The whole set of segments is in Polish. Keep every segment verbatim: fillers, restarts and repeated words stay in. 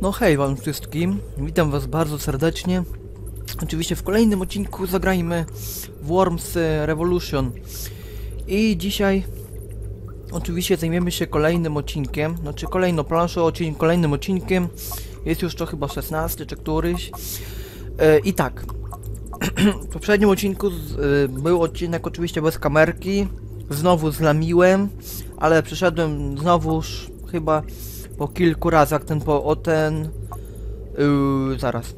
No hej wam wszystkim, witam was bardzo serdecznie. Oczywiście w kolejnym odcinku zagrajmy w Worms Revolution. I dzisiaj oczywiście zajmiemy się kolejnym odcinkiem, znaczy kolejną planszą, odcink, kolejnym odcinkiem. Jest już to chyba szesnasty czy któryś. E, I tak, w poprzednim odcinku z, e, był odcinek oczywiście bez kamerki. Znowu zlamiłem, ale przeszedłem znowuż chyba po kilku razach ten po o ten yy, zaraz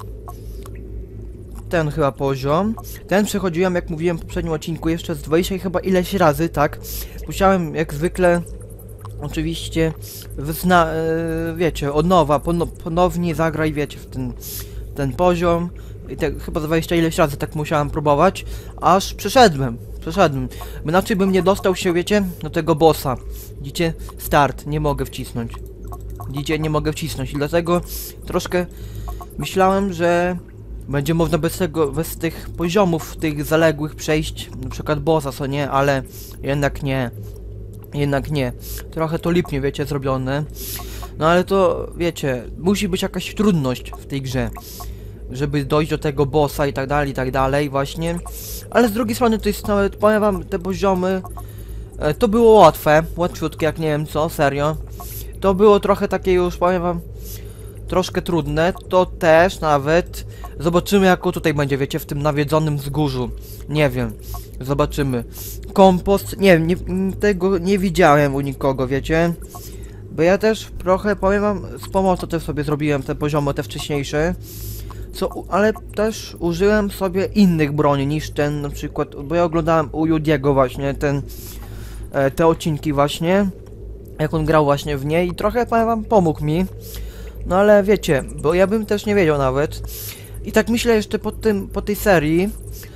ten chyba poziom. Ten przechodziłem, jak mówiłem w poprzednim odcinku, jeszcze z dwadzieścia chyba ileś razy, tak. Musiałem jak zwykle oczywiście wzna, yy, wiecie, od nowa, pono, ponownie zagraj, wiecie, w ten, ten poziom. I te, chyba dwadzieścia ileś razy tak musiałem próbować, aż przeszedłem. Przeszedłem. Inaczej bym nie dostał się, wiecie, do tego bossa. Widzicie? Start. Nie mogę wcisnąć. Widzicie? Nie mogę wcisnąć. I dlatego troszkę myślałem, że będzie można bez tego, bez tych poziomów, tych zaległych przejść, na przykład bossa, co nie, ale jednak nie. Jednak nie. Trochę to lipnie, wiecie, zrobione. No ale to, wiecie, musi być jakaś trudność w tej grze, żeby dojść do tego bossa i tak dalej, i tak dalej, właśnie. Ale z drugiej strony to jest nawet, powiem wam, te poziomy, e, to było łatwe, łatwiutkie, jak nie wiem co, serio. To było trochę takie już, powiem wam, troszkę trudne, to też nawet. Zobaczymy, jak tutaj będzie, wiecie, w tym nawiedzonym wzgórzu. Nie wiem, zobaczymy. Kompost, nie wiem, nie, tego nie widziałem u nikogo, wiecie. Bo ja też trochę, powiem wam, z pomocą też sobie zrobiłem te poziomy, te wcześniejsze. Co, ale też użyłem sobie innych broni niż ten, na przykład, bo ja oglądałem u Judiego właśnie ten, e, te odcinki właśnie, jak on grał właśnie w niej i trochę, powiem wam, pomógł mi. No ale wiecie, bo ja bym też nie wiedział nawet. I tak myślę jeszcze po tym, po tej serii,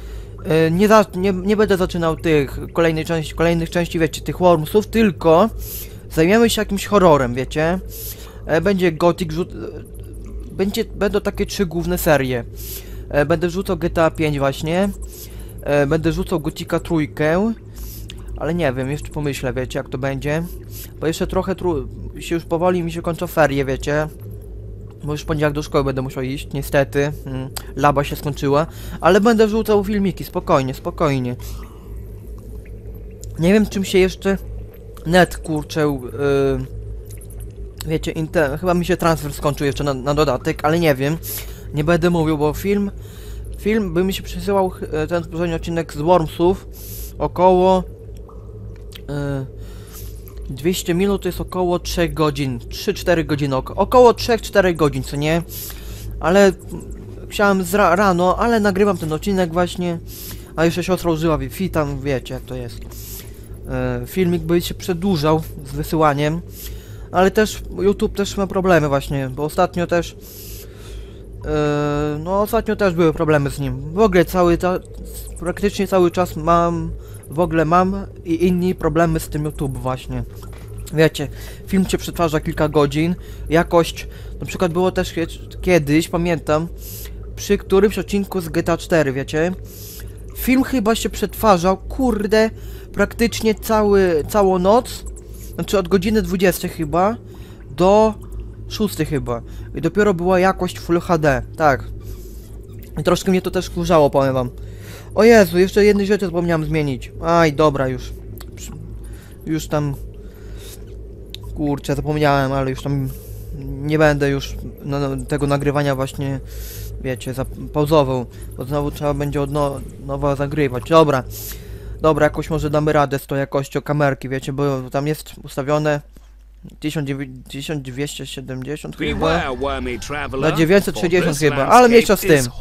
e, nie, za, nie, nie będę zaczynał tych kolejnej części, kolejnych części, wiecie, tych Wormsów, tylko zajmiemy się jakimś horrorem, wiecie. E, będzie Gothic, rzut... Będzie, będą takie trzy główne serie. E, będę rzucał G T A pięć właśnie. E, będę rzucał Gothica trójkę. Ale nie wiem, jeszcze pomyślę, wiecie, jak to będzie. Bo jeszcze trochę tru... się już powoli mi się kończą ferie, wiecie. Bo już w poniedziałek do szkoły będę musiał iść, niestety. Hmm, laba się skończyła. Ale będę rzucał filmiki, spokojnie, spokojnie. Nie wiem, czym się jeszcze net kurczę... Yy... Wiecie, inter... chyba mi się transfer skończył jeszcze na, na dodatek, ale nie wiem. Nie będę mówił, bo film... Film by mi się przesyłał, ten poprzedni odcinek z Wormsów. Około... Yy, dwieście minut to jest około trzy godzin. trzy cztery godziny. Ok około trzy cztery godzin, co nie? Ale... Chciałem z ra rano, ale nagrywam ten odcinek właśnie. A jeszcze siostra użyła Wi-Fi, tam wiecie jak to jest. Yy, filmik by się przedłużał z wysyłaniem. Ale też YouTube też ma problemy właśnie, bo ostatnio też yy, no ostatnio też były problemy z nim. W ogóle cały praktycznie cały czas mam w ogóle mam i inni problemy z tym YouTube właśnie. Wiecie, film cię przetwarza kilka godzin, jakość, na przykład było też kiedyś, pamiętam, przy którymś odcinku z G T A cztery, wiecie, film chyba się przetwarzał, kurde, praktycznie cały, całą noc. Znaczy od godziny dwudziestej chyba do szóstej chyba. I dopiero była jakość Full H D, tak. I troszkę mnie to też wkurzało, powiem wam. O Jezu, jeszcze jednej rzeczy zapomniałem zmienić. Aj, dobra, już. Już tam... Kurczę, zapomniałem, ale już tam... Nie będę już no, no, tego nagrywania właśnie, wiecie, zapauzował. Bo znowu trzeba będzie od no, nowa zagrywać. Dobra. Dobra, jakoś może damy radę z tą jakością kamerki, wiecie, bo tam jest ustawione tysiąc dwieście siedemdziesiąt chyba, na dziewięćset sześćdziesiąt chyba, ale mniejsza z tym.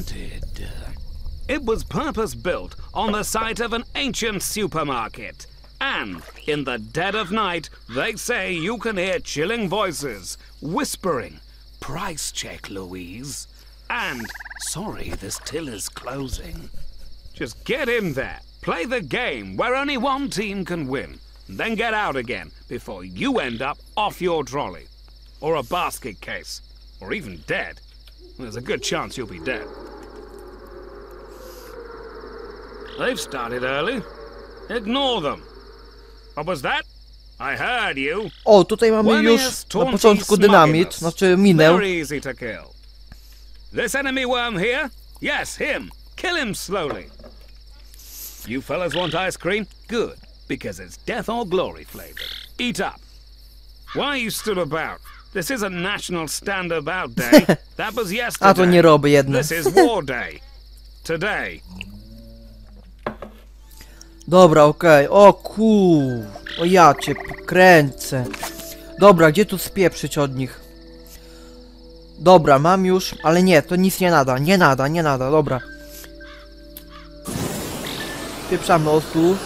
It was purpose built on the site of an ancient supermarket. And in the dead of night, they say you can hear chilling voices whispering, "Price check, Louise." And sorry, this till is closing. Just get in there. Play the game where only one team can win, then get out again before you end up off your trolley, or a basket case, or even dead. There's a good chance you'll be dead. They've started early. Ignore them. What was that? I heard you. O, tutaj mamy One już is na taunting początku dynamit, smugglers. znaczy minę. Very easy to kill. This enemy worm here? Yes, him. Kill him slowly. You fellas want ice cream? Good, because it's death or glory flavored. Eat up. Why you stood about? This isn't National Stand About Day. That was yesterday. A to nie robię jednak. This is War Day. Today. Dobra, okej. O kur... O ja cię kręcę. Dobra, gdzie tu spieprzyć od nich? Dobra, mam już, ale nie, to nic nie nada, nie nada, nie nada, dobra. Spieprzamy osu.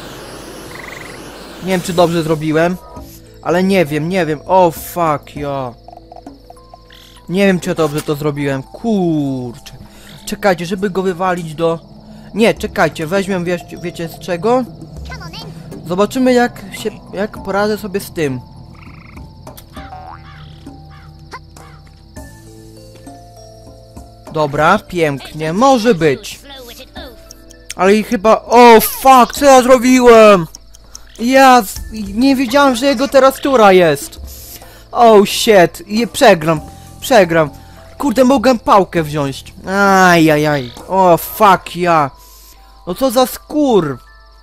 Nie wiem, czy dobrze zrobiłem, ale nie wiem, nie wiem. O fuck, ja. Nie wiem, czy dobrze to zrobiłem, kurczę. Czekajcie, żeby go wywalić do... Nie, czekajcie, weźmiemy, wie, wiecie z czego? Zobaczymy, jak się, jak poradzę sobie z tym. Dobra, pięknie, może być. Ale i chyba... O fuck, co ja zrobiłem? Ja z- nie wiedziałem, że jego teraz tura jest. Oh shit, i przegram, przegram. Kurde, mogłem pałkę wziąć. Ajajaj, o fuck ja. No co za skór.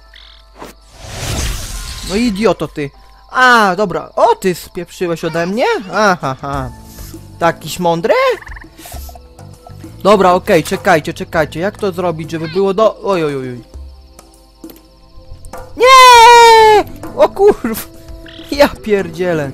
No idioto ty. A, dobra, o ty spieprzyłeś ode mnie? Aha, ha. Takiś mądry? Dobra, okej, okay, czekajcie, czekajcie. Jak to zrobić, żeby było do... Oj, oj, oj. Nie! O kurw. Ja pierdzielę.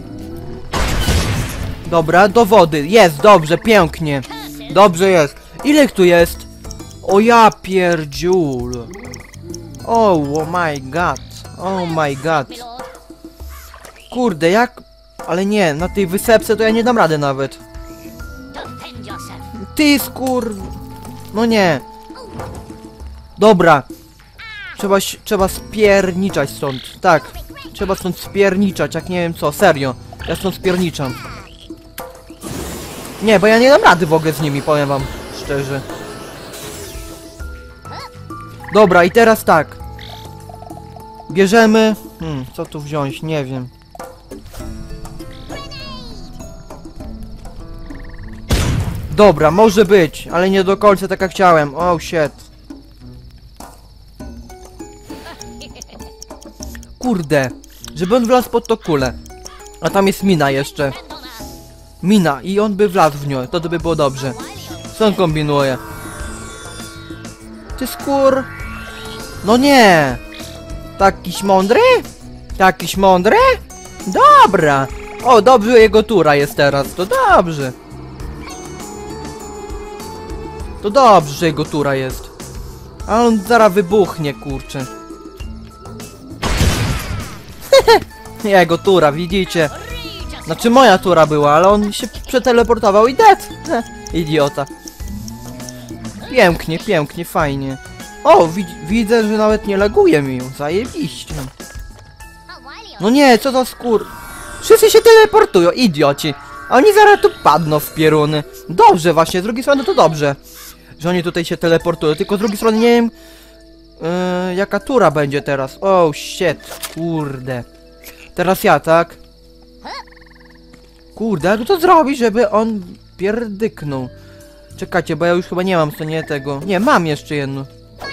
Dobra, do wody. Jest, dobrze, pięknie. Dobrze jest. Ile ich tu jest? O ja pierdziul. Oh, oh my god. Oh my god. Kurde, jak... Ale nie, na tej wysepce to ja nie dam rady nawet. Ty skur... No nie. Dobra. Trzeba, trzeba spierniczać stąd. Tak. Trzeba stąd spierniczać, jak nie wiem co. Serio. Ja stąd spierniczam. Nie, bo ja nie dam rady w ogóle z nimi, powiem wam szczerze. Dobra, i teraz tak. Bierzemy... Hmm, co tu wziąć? Nie wiem. Dobra, może być, ale nie do końca tak jak chciałem. Oh shit. Kurde, żeby on wlazł pod to kulę. A tam jest mina jeszcze. Mina i on by wlazł w nią, to by było dobrze. Co on kombinuje? Ty skór... No nie! Takiś mądry? Takiś mądry? Dobra! O, dobrze jego tura jest teraz, to dobrze. To dobrze, że jego tura jest. A on zaraz wybuchnie, kurczę. Jego tura, widzicie? Znaczy moja tura była, ale on się przeteleportował i dead. Idiota. Pięknie, pięknie, fajnie. O, wi widzę, że nawet nie laguje mi. Zajebiście. No nie, co za skór. Wszyscy się teleportują, idioci. A oni zaraz tu padną w pieruny. Dobrze właśnie, z drugiej strony to dobrze, że oni tutaj się teleportują. Tylko z drugiej strony nie wiem, yy, jaka tura będzie teraz. Oh shit, kurde. Teraz ja, tak? Kurde, a tu co zrobić, żeby on pierdyknął? Czekajcie, bo ja już chyba nie mam co nie tego. Nie, mam jeszcze jedno.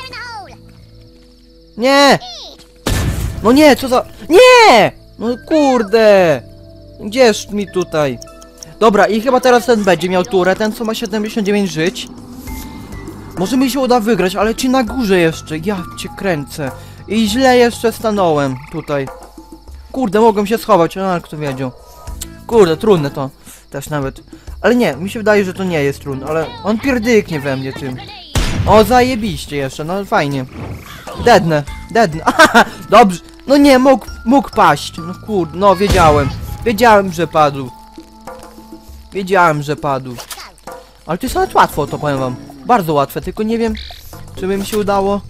Nie! No nie, co za... Nie! No kurde! Gdzież mi tutaj? Dobra, i chyba teraz ten będzie miał turę, ten co ma siedemdziesiąt dziewięć żyć. Może mi się uda wygrać, ale czy na górze jeszcze? Ja cię kręcę. I źle jeszcze stanąłem tutaj. Kurde, mogłem się schować, a kto wiedział. Kurde, trudne to. Też nawet. Ale nie, mi się wydaje, że to nie jest trudne, ale on pierdyknie we mnie tym. O, zajebiście jeszcze, no fajnie. Deadne, deadne. Aha, dobrze. No nie, mógł, mógł paść. No kurde, no wiedziałem. Wiedziałem, że padł. Wiedziałem, że padł. Ale to jest nawet łatwo, to powiem wam. Bardzo łatwe, tylko nie wiem, czy by mi się udało.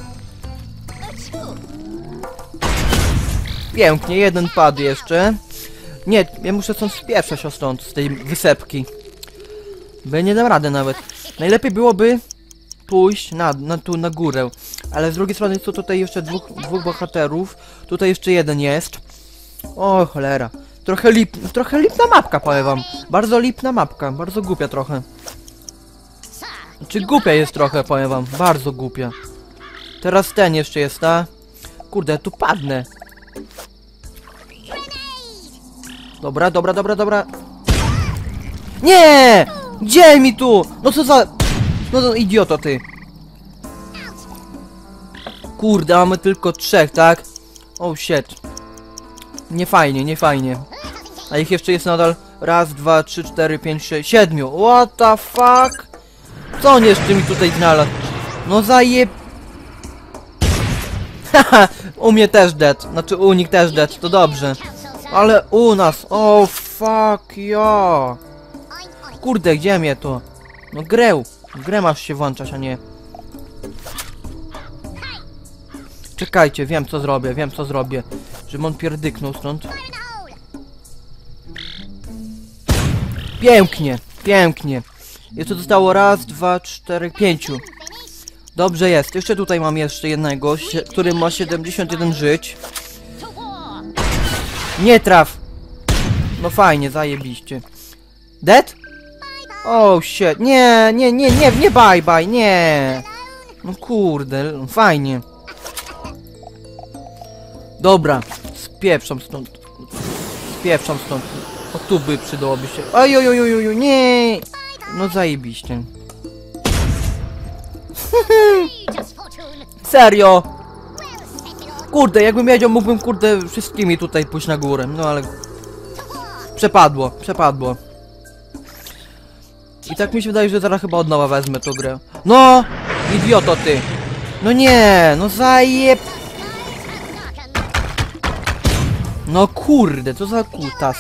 Pięknie, jeden padł jeszcze. Nie, ja muszę stąd spieprzać o stąd, z tej wysepki. Bo ja nie dam rady nawet. Najlepiej byłoby pójść na, na, tu na górę. Ale z drugiej strony są tutaj jeszcze dwóch, dwóch bohaterów. Tutaj jeszcze jeden jest. O cholera. Trochę lip... trochę lipna mapka, powiem wam. Bardzo lipna mapka, bardzo głupia trochę. Czy głupia jest trochę, powiem wam. Bardzo głupia. Teraz ten jeszcze jest, a? Kurde, tu padnę. Dobra, dobra, dobra, dobra. Nie! Gdzie mi tu? No co za... No to idioto ty. Kurde, mamy tylko trzech, tak? Oh shit. Nie fajnie, nie fajnie. A ich jeszcze jest nadal raz, dwa, trzy, cztery, pięć, sześć, siedmiu. What the fuck? Co on jeszcze mi tutaj znalazł? No zajeb... Haha, u mnie też dead. Znaczy u nich też dead, to dobrze. Ale u nas, oh fuck ja. Kurde, gdzie mnie to? No grę, grę masz się włączać, a nie. Czekajcie, wiem co zrobię, wiem co zrobię. Żebym on pierdyknął stąd. Pięknie, pięknie. Jeszcze zostało raz, dwa, cztery, pięciu. Dobrze jest. Jeszcze tutaj mam jeszcze jednego, który ma siedemdziesiąt jeden żyć. Nie traf. No fajnie, zajebiście. Dead? Oh shit. Nie, nie, nie, nie, nie bye bye, nie. No kurde, fajnie. Dobra, spieprzam stąd. Spieprzam stąd. O tu by przydałoby się. Oj, oj, oj, oj, oj, nie. No zajebiście. Serio? Kurde, jakbym wiedział, mógłbym kurde wszystkimi tutaj pójść na górę. No ale... Przepadło, przepadło. I tak mi się wydaje, że zaraz chyba od nowa wezmę tą grę. No! Idioto ty! No nie! No zajeb... No kurde, co za kutas.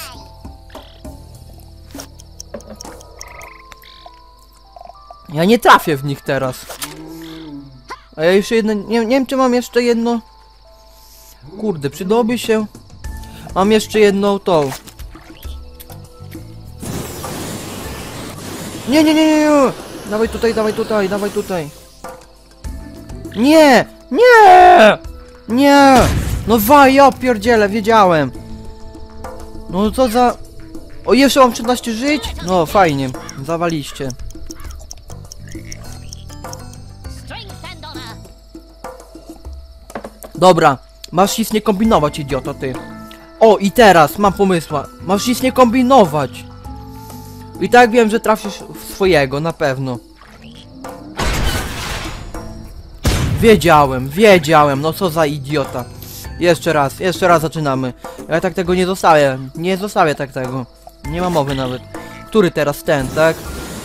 Ja nie trafię w nich teraz. A ja jeszcze jedno... Nie, nie wiem, czy mam jeszcze jedno... Kurde, przydałoby się... Mam jeszcze jedną tą... Nie, nie, nie, nie, nie! Dawaj tutaj, dawaj tutaj, dawaj tutaj. Nie! Nie! Nie! No waj, ja pierdzielę, wiedziałem. No co za... O, jeszcze mam trzynaście żyć? No, fajnie. Zawaliście. Dobra. Masz nic nie kombinować, idioto, ty. O, i teraz mam pomysła. Masz nic nie kombinować. I tak wiem, że trafisz w swojego, na pewno. Wiedziałem, wiedziałem, no co za idiota. Jeszcze raz, jeszcze raz zaczynamy. Ja tak tego nie zostawię, nie zostawię tak tego. Nie ma mowy nawet. Który teraz? Ten, tak?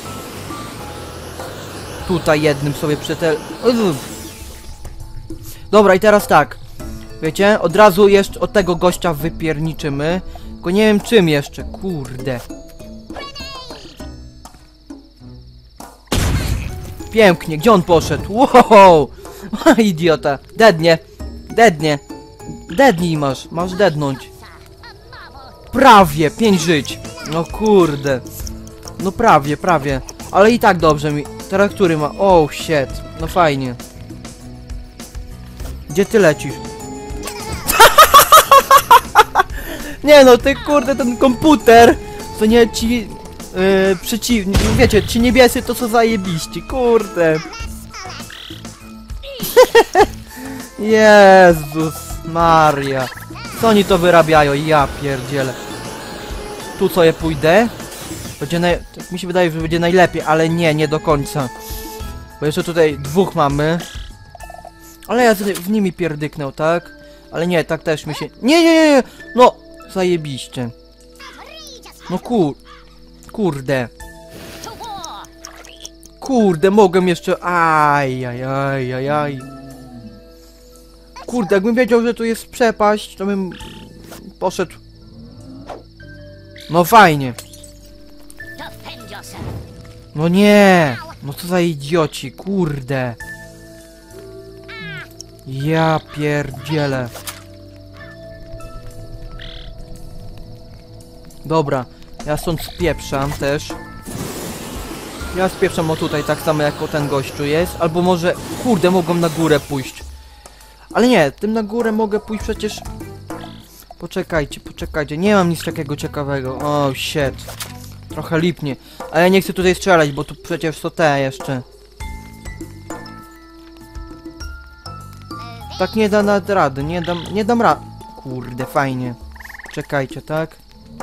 Tutaj jednym sobie przetel... Dobra, i teraz tak. Wiecie, od razu jeszcze od tego gościa wypierniczymy. Tylko nie wiem czym jeszcze, kurde. Pięknie, gdzie on poszedł? Wow! Idiota. Dednie. Dednie. Dednij masz. Masz dednąć. Prawie. Pięć żyć. No kurde. No prawie, prawie. Ale i tak dobrze mi. Teraz który ma? Oh shit. No fajnie. Gdzie ty lecisz? Nie no, ty kurde, ten komputer. To nie ci... Yy, przeciwni... Wiecie, ci niebiescy to co zajebiści. Kurde. Jezus Maria. Co oni to wyrabiają? Ja pierdzielę. Tu co je pójdę? Będzie naj... Tak mi się wydaje, że będzie najlepiej, ale nie, nie do końca. Bo jeszcze tutaj dwóch mamy. Ale ja w nimi pierdyknę, tak? Ale nie, tak też mi się... Nie, nie, nie, nie! No! Zajebiście. No kur... Kurde. Kurde, mogę jeszcze... Aj, aj, aj, aj, aj. Kurde, jakbym wiedział, że tu jest przepaść, to bym... Poszedł... No fajnie. No nie! No co za idioci, kurde. Ja pierdzielę. Dobra, ja stąd spieprzam też. Ja spieprzam o tutaj, tak samo jak o ten gościu jest. Albo może, kurde, mogą na górę pójść. Ale nie, tym na górę mogę pójść przecież Poczekajcie, poczekajcie. Nie mam nic takiego ciekawego. O, shit. Trochę lipnie. Ale ja nie chcę tutaj strzelać, bo tu przecież są te jeszcze. Tak nie da nad rady, nie dam, nie dam rady. Kurde, fajnie. Czekajcie, tak?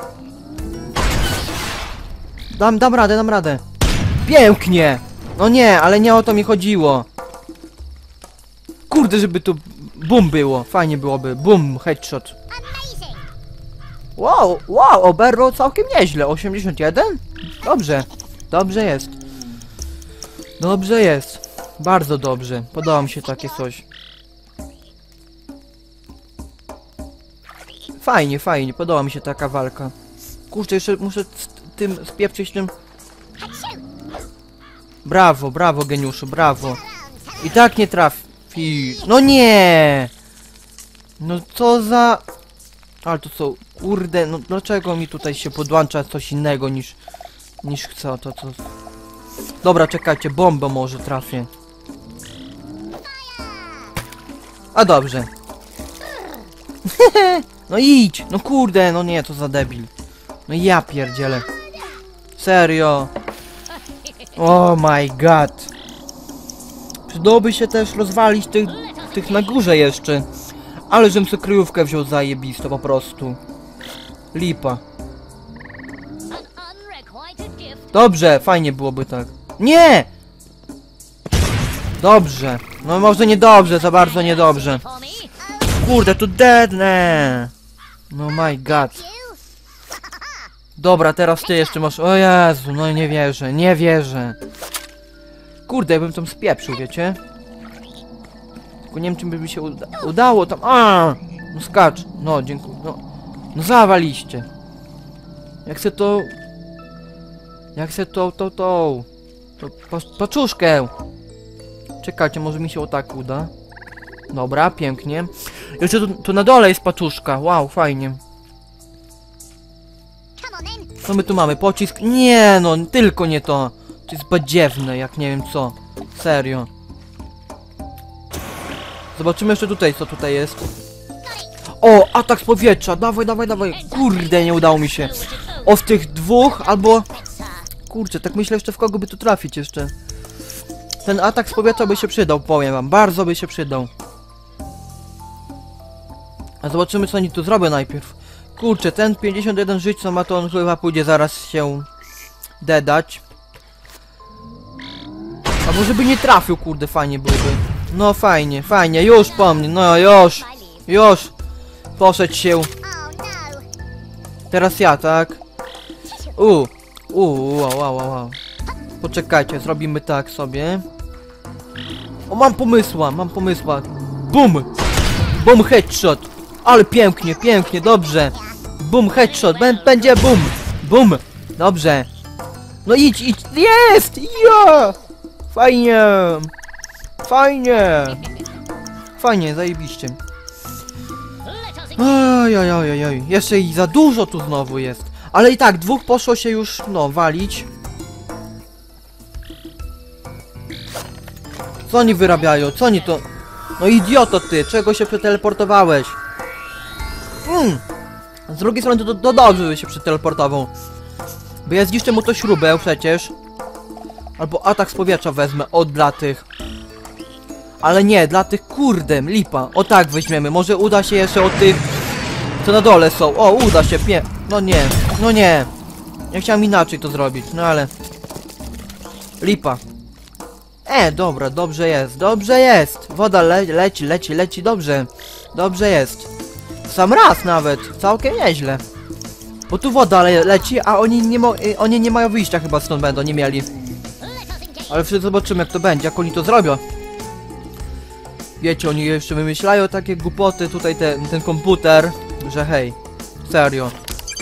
Dam, dam radę, dam radę. Pięknie! No nie, ale nie o to mi chodziło. Kurde, żeby tu bum było. Fajnie byłoby. Bum, headshot. Wow, wow, oberwał całkiem nieźle. osiemdziesiąt jeden? Dobrze. Dobrze jest. Dobrze jest. Bardzo dobrze. Podoba mi się takie coś. Fajnie, fajnie. Podoba mi się taka walka. Kurczę, jeszcze muszę z tym spieprzyć tym... Brawo, brawo, geniuszu, brawo. I tak nie trafi. No nie! No co za... Ale to są... Kurde, no dlaczego mi tutaj się podłącza coś innego niż... Niż chcę, to co... Dobra, czekajcie, bombę może trafię. A dobrze. No idź! No kurde, no nie, to za debil. No ja pierdzielę. Serio. Oh my god. Przydałoby się też rozwalić tych, tych na górze jeszcze. Ale żem sobie kryjówkę wziął zajebisto po prostu. Lipa. Dobrze, fajnie byłoby tak. Nie! Dobrze. No może niedobrze, za bardzo niedobrze. Kurde, tu deadne. No my god. Dobra, teraz ty jeszcze masz... O Jezu, no nie wierzę, nie wierzę. Kurde, jakbym tam spieprzył, wiecie? Tylko nie wiem, czy by mi się uda udało tam... A! No skacz. No, dziękuję. No, no zawaliście. Jak chcę to... Jak chcę to, to, to... To pa paczuszkę. Czekajcie, może mi się o tak uda. Dobra, pięknie. Jeszcze tu, tu na dole jest paczuszka. Wow, fajnie. Co my tu mamy? Pocisk? Nie no, tylko nie to. To jest badziewne, jak nie wiem co. Serio. Zobaczymy jeszcze tutaj, co tutaj jest. O, atak z powietrza. Dawaj, dawaj, dawaj. Kurde, nie udało mi się. O, z tych dwóch, albo... Kurczę, tak myślę jeszcze w kogo by tu trafić jeszcze. Ten atak z powietrza by się przydał, powiem wam. Bardzo by się przydał. A zobaczymy, co oni tu zrobią najpierw. Kurczę, ten pięćdziesiąt jeden żyć, co ma, to on chyba pójdzie zaraz się dedać. A może by nie trafił, kurde, fajnie byłoby. No fajnie, fajnie, już po mnie, no już, już. Poszedł się. Teraz ja, tak? U, u, wow, wow, wow. Poczekajcie, zrobimy tak sobie. O, mam pomysła, mam pomysła. Bum! Bum, headshot. Ale pięknie, pięknie, dobrze. Bum, headshot, będzie bum. Bum, dobrze. No idź, idź, jest! Ja! Fajnie! Fajnie! Fajnie, zajebiście. Oj, oj, oj, oj, oj. Jeszcze i za dużo tu znowu jest. Ale i tak, dwóch poszło się już, no, walić. Co oni wyrabiają? Co oni to... No idioto ty, czego się przeteleportowałeś? Mm. Z drugiej strony to, to dobrze, by się przeteleportował. Bo ja zniszczę mu to śrubę przecież. Albo atak z powietrza wezmę od dla tych. Ale nie, dla tych kurde, lipa. O tak weźmiemy, może uda się jeszcze od tych, co na dole są. O, uda się, pie... No nie, no nie. Ja chciałem inaczej to zrobić, no ale... Lipa. E, dobra, dobrze jest, dobrze jest. Woda le leci, leci, leci, dobrze. Dobrze jest. Sam raz nawet, całkiem nieźle. Bo tu woda le leci, a oni nie, mo oni nie mają wyjścia chyba stąd będą, nie mieli. Ale wszyscy zobaczymy jak to będzie, jak oni to zrobią. Wiecie, oni jeszcze wymyślają takie głupoty, tutaj te, ten komputer, że hej, serio.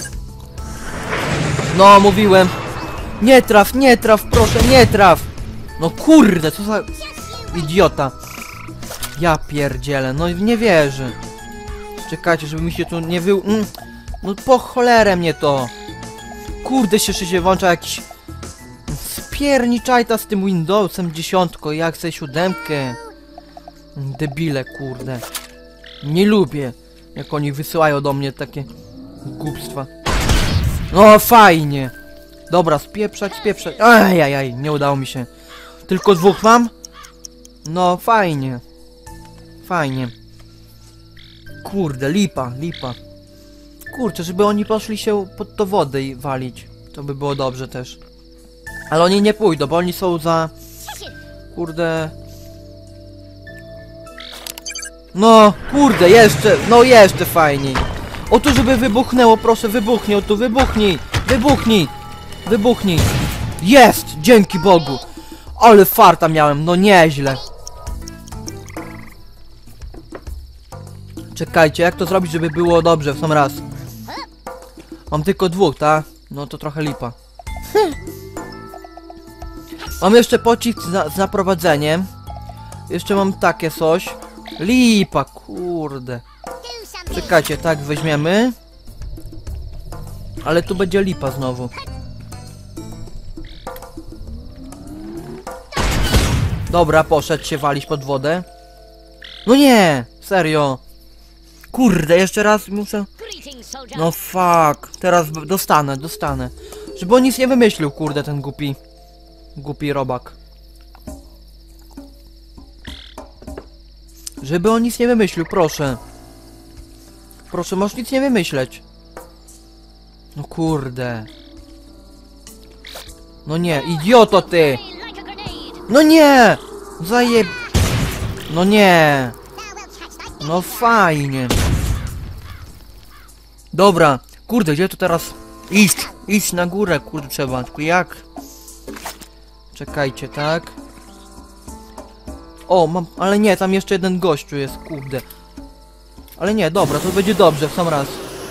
No, mówiłem. Nie traf, nie traf, proszę, nie traf. No kurde, co za idiota. Ja pierdzielę, no nie wierzę. Czekajcie, żeby mi się tu nie wy... Mm. No po cholerę mnie to. Kurde, się się włącza jakiś... Spierniczajta z tym Windowsem dziesiątko, jak chcę siódemkę. Debile, kurde. Nie lubię. Jak oni wysyłają do mnie takie głupstwa. No fajnie. Dobra, spieprzać, spieprzać. Ajajaj, nie udało mi się. Tylko dwóch mam? No fajnie. Fajnie. Kurde, lipa, lipa. Kurczę, żeby oni poszli się pod to wodę i walić. To by było dobrze też. Ale oni nie pójdą, bo oni są za... Kurde... No, kurde, jeszcze, no jeszcze fajniej. O tu, żeby wybuchnęło, proszę, wybuchnij, o tu, wybuchnij, wybuchnij, wybuchnij. Jest, dzięki Bogu. Ale farta miałem, no nieźle. Czekajcie, jak to zrobić, żeby było dobrze w sam raz? Mam tylko dwóch, tak? No to trochę lipa. Mam jeszcze pocisk z, z naprowadzeniem. Jeszcze mam takie coś. Lipa, kurde. Czekajcie, tak weźmiemy. Ale tu będzie lipa znowu. Dobra, poszedł się walić pod wodę. No nie, serio. Kurde, jeszcze raz muszę... No fuck, teraz dostanę, dostanę. Żeby on nic nie wymyślił, kurde, ten głupi. Głupi robak. Żeby on nic nie wymyślił, proszę. Proszę, możesz nic nie wymyśleć. No kurde. No nie, idioto ty! No nie! Zajeb... No nie! No fajnie. Dobra, kurde, gdzie tu teraz iść? Iść na górę, kurde, trzeba. Tylko jak? Czekajcie, tak? O, mam... Ale nie, tam jeszcze jeden gościu jest, kurde. Ale nie, dobra, to będzie dobrze w sam raz.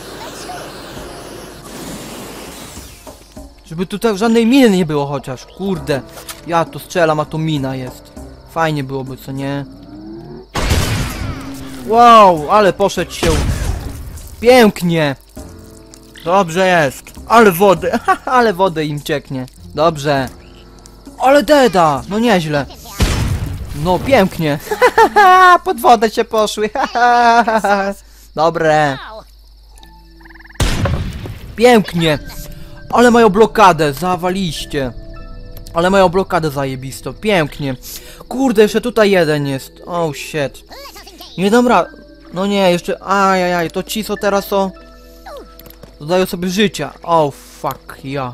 Żeby tutaj żadnej miny nie było chociaż, kurde. Ja tu strzelam, a tu mina jest. Fajnie byłoby, co nie? Wow, ale poszedł się. Pięknie. Dobrze jest. Ale wody, ale wody im cieknie. Dobrze. Ale deda, no nieźle. No pięknie. Pod wodę się poszły. Dobre. Pięknie. Ale mają blokadę, zawaliście. Ale mają blokadę zajebisto, pięknie. Kurde, jeszcze tutaj jeden jest. Oh shit. Nie dam rady. No nie, jeszcze... Ajajaj, to ci co teraz są... Dodają sobie życia. Oh fuck, ja.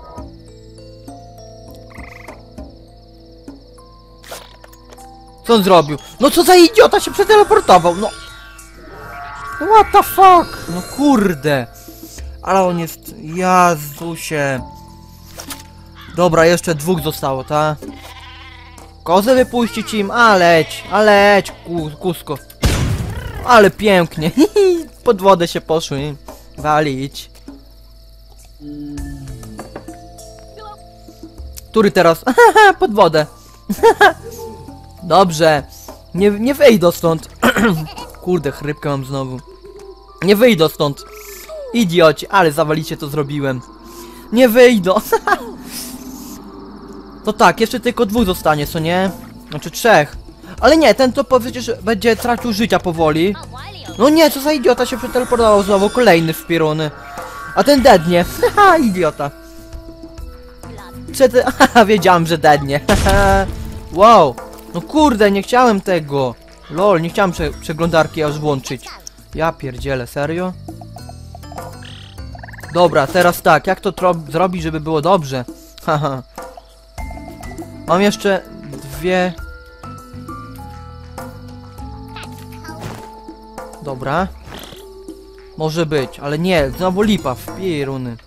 Co on zrobił? No co za idiota się przeteleportował, no. What the fuck? No kurde. Ale on jest... Jezusie. Dobra, jeszcze dwóch zostało, tak? Kozę wypuścić im, a leć, a leć, ku, kusko. Ale pięknie. Pod wodę się poszły. Walić. Który teraz? Pod wodę. Dobrze. Nie, nie wyjdę stąd. Kurde, chrypkę mam znowu. Nie wyjdę stąd. Idioci, ale zawalicie to zrobiłem. Nie wyjdę. To tak, jeszcze tylko dwóch zostanie, co nie? Znaczy trzech. Ale nie, ten to przecież będzie tracił życia powoli. No nie, co za idiota się przeteleportował znowu, kolejny wpierony. A ten dednie. Haha, idiota. Przed... Haha, wiedziałem, że dednie. Wow. No kurde, nie chciałem tego. Lol, nie chciałem prze przeglądarki aż włączyć. Ja pierdzielę, serio? Dobra, teraz tak, jak to zrobić, żeby było dobrze? Haha. Mam jeszcze dwie... Dobra. Może być, ale nie, znowu lipa, w pieruny.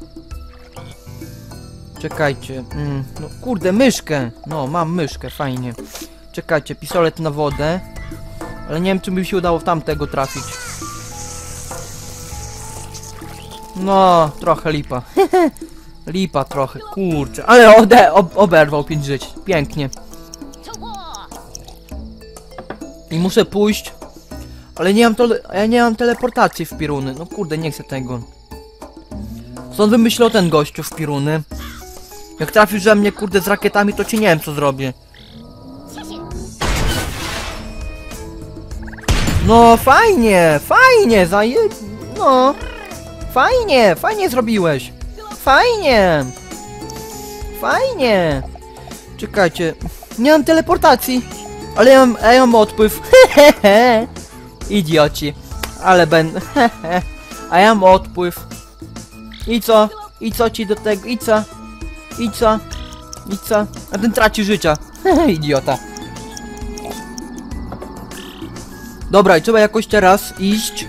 Czekajcie, mm, no kurde, myszkę. No, mam myszkę, fajnie. Czekajcie, pistolet na wodę. Ale nie wiem, czy by się udało w tamtego trafić. No, trochę lipa. Lipa trochę, kurczę. Ale ode, ob, oberwał pięć żyć. Pięknie. I muszę pójść. Ale nie mam to, ja nie mam teleportacji w piruny. No kurde, nie chcę tego. Co on wymyślał ten gościu w piruny? Jak trafisz we mnie, kurde, z rakietami, to ci nie wiem, co zrobię. No fajnie, fajnie, zaje... No. Fajnie, fajnie zrobiłeś. Fajnie. Fajnie. Czekajcie. Nie mam teleportacji. Ale ja mam, ja mam odpływ. Hehehe. Idioci. Ale ben... Hehe. A ja mam odpływ. I co? I co ci do tego? I co? I co? I co? A ten traci życia. Hehe, idiota. Dobra, i trzeba jakoś teraz iść.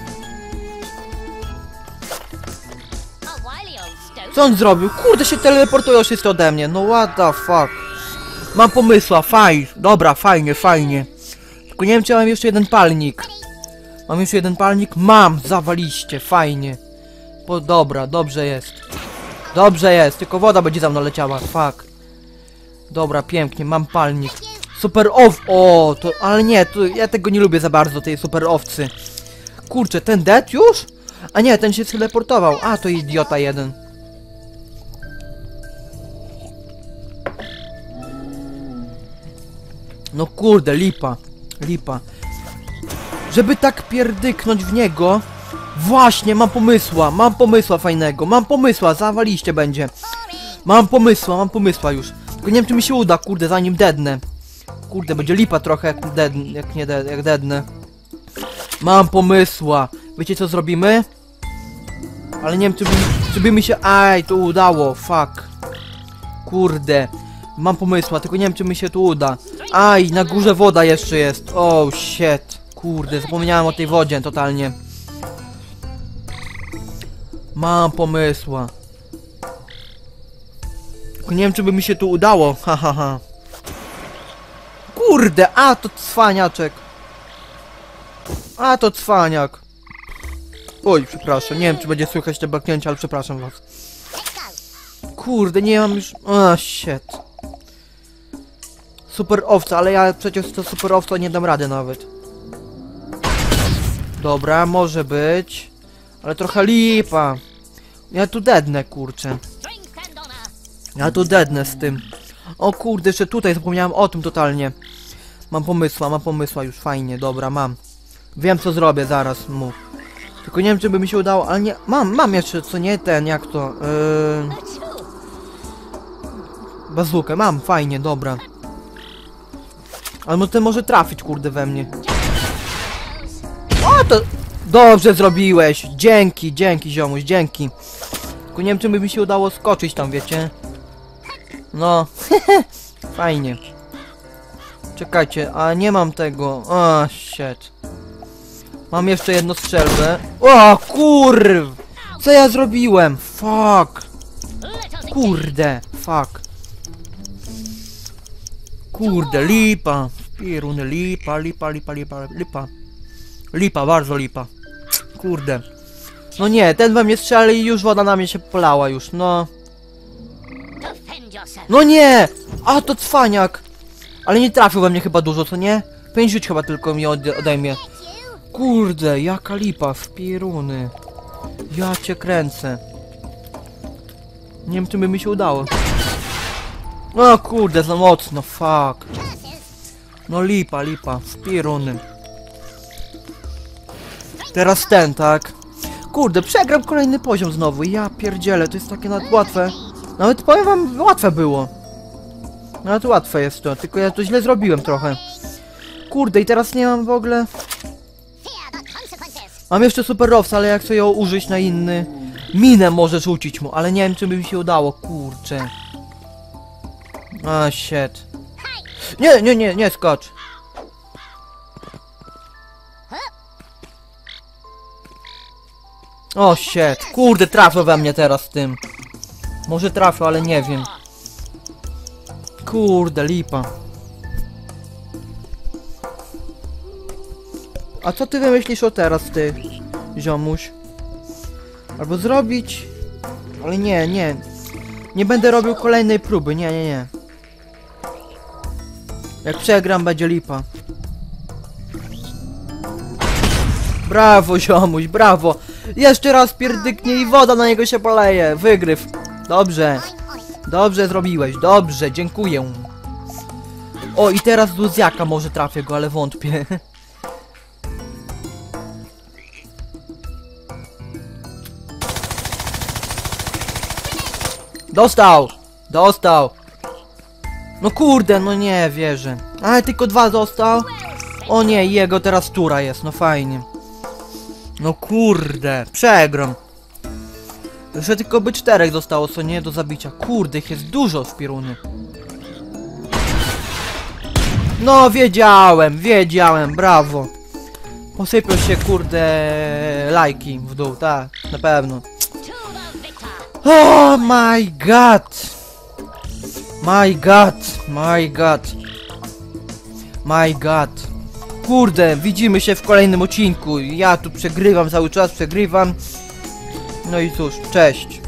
Co on zrobił? Kurde, się teleportują wszyscy ode mnie. No what the fuck. Mam pomysła, fajnie. Dobra, fajnie, fajnie. Tylko nie wiem, czy mam jeszcze jeden palnik. Mam jeszcze jeden palnik? Mam, zawaliście, fajnie. Po, dobra, dobrze jest. Dobrze jest, tylko woda będzie za mną leciała, fuck. Dobra, pięknie, mam palnik. Super ow... O, to... Ale nie, to ja tego nie lubię za bardzo, tej super owcy. Kurczę, ten dead już? A nie, ten się teleportował. A, to idiota jeden. No kurde, lipa. Lipa. Żeby tak pierdyknąć w niego... Właśnie, mam pomysła, mam pomysła fajnego. Mam pomysła, zawaliście będzie. Mam pomysła, mam pomysła już. Tylko nie wiem, czy mi się uda, kurde, zanim dednę. Kurde, będzie lipa trochę, jak, dead, jak nie dead, jak dednę. Mam pomysła. Wiecie, co zrobimy? Ale nie wiem, czy by, czy by mi się... Aj, to udało, fuck. Kurde. Mam pomysła, tylko nie wiem, czy mi się tu uda. Aj, na górze woda jeszcze jest. Oh, shit. Kurde, zapomniałem o tej wodzie totalnie. Mam pomysła. Tylko nie wiem, czy by mi się tu udało. Ha, ha, ha. Kurde, a to cwaniaczek. A to cwaniak. Oj, przepraszam, nie wiem, czy będzie słychać te baknięcia, ale przepraszam was. Kurde, nie mam już... O, shit. Super owca, ale ja przecież to super owca nie dam rady nawet. Dobra, może być. Ale trochę lipa. Ja tu dednę, kurczę. Ja tu dednę z tym. O kurde, jeszcze tutaj zapomniałem o tym totalnie. Mam pomysła, mam pomysła już, fajnie, dobra, mam. Wiem, co zrobię zaraz, mów. Tylko nie wiem, czy by mi się udało, ale nie... Mam, mam jeszcze, co nie, ten, jak to... Yy... Bazukę, mam, fajnie, dobra. Ale no ten może trafić, kurde, we mnie. O, to... Dobrze zrobiłeś, dzięki, dzięki, ziomuś, dzięki. Tylko nie wiem, czy by mi się udało skoczyć tam, wiecie. No, fajnie. Czekajcie, a nie mam tego. O, shit. Mam jeszcze jedną strzelbę. O, kurw! Co ja zrobiłem? Fuck. Kurde, fuck. Kurde, lipa. Pieruny, lipa, lipa, lipa, lipa, lipa. Lipa, bardzo lipa. Kurde. No nie, ten we mnie strzeli i już woda na mnie się polała już, no. No nie! A, to cwaniak! Ale nie trafił we mnie chyba dużo, co nie? Pięć żyć chyba tylko mi ode odejmie. Kurde, jaka lipa, w pieruny. Ja cię kręcę. Nie wiem, czy by mi się udało. O kurde, za mocno, fuck. No lipa, lipa, w pieruny. Teraz ten, tak? Kurde, przegram kolejny poziom znowu. Ja pierdzielę, to jest takie nawet łatwe. Nawet powiem wam, łatwe było. Nawet łatwe jest to, tylko ja to źle zrobiłem trochę. Kurde, i teraz nie mam w ogóle... Mam jeszcze superowca, ale jak chcę ją użyć na inny... Minę może rzucić mu, ale nie wiem, czy by mi się udało, kurczę. A, shit. Nie, nie, nie, nie skocz. O, shit. Kurde, trafił we mnie teraz tym. Może trafił, ale nie wiem. Kurde, lipa. A co ty wymyślisz o teraz, ty, ziomuś? Albo zrobić... Ale nie, nie. Nie będę robił kolejnej próby, nie, nie, nie. Jak przegram, będzie lipa. Brawo, ziomuś, brawo. Jeszcze raz pierdyknie i woda na niego się poleje. Wygryw. Dobrze. Dobrze zrobiłeś, dobrze, dziękuję. O, i teraz z Luziaka może trafię go, ale wątpię. Dostał! Dostał! No kurde, no nie wierzę. Ale tylko dwa dostał. O nie, jego teraz tura jest, no fajnie. No kurde, przegram. Jeszcze tylko by czterech zostało, co nie, do zabicia. Kurde, ich jest dużo w Pirunie. No wiedziałem, wiedziałem, brawo. Posypią się, kurde, lajki w dół, tak, na pewno. Oh my god! My god, my god. My god. Kurde, widzimy się w kolejnym odcinku. Ja tu przegrywam cały czas, przegrywam. No i cóż, cześć.